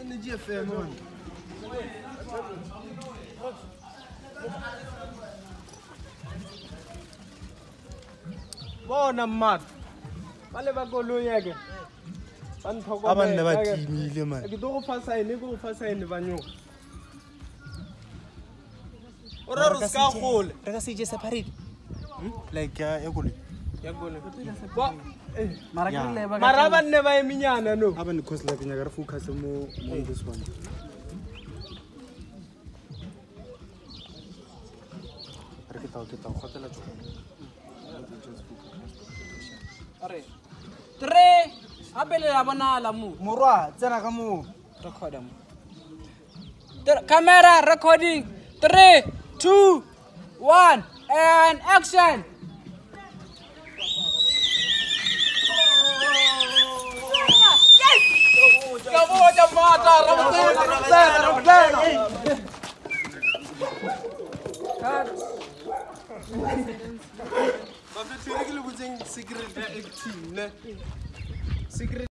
Energy affair, man. Bona mat. Bale ba koloi ke. Ban thoko. Abantu ba timile man. Ke go fa sign banyo. Ora ro ska gole. Re ka se je separate. Like ya koloi. Ya gole. Mara ba nne ba eminyana no. Aba ni cause like nya ga focus mo this one. Re ke tao khotela tso. Are 3 apele la bonala mo Morwa tsena ka mo. record mo camera recording 3 2 1 and action. Ba fe tsere ke le botseng secret acting ne. Secret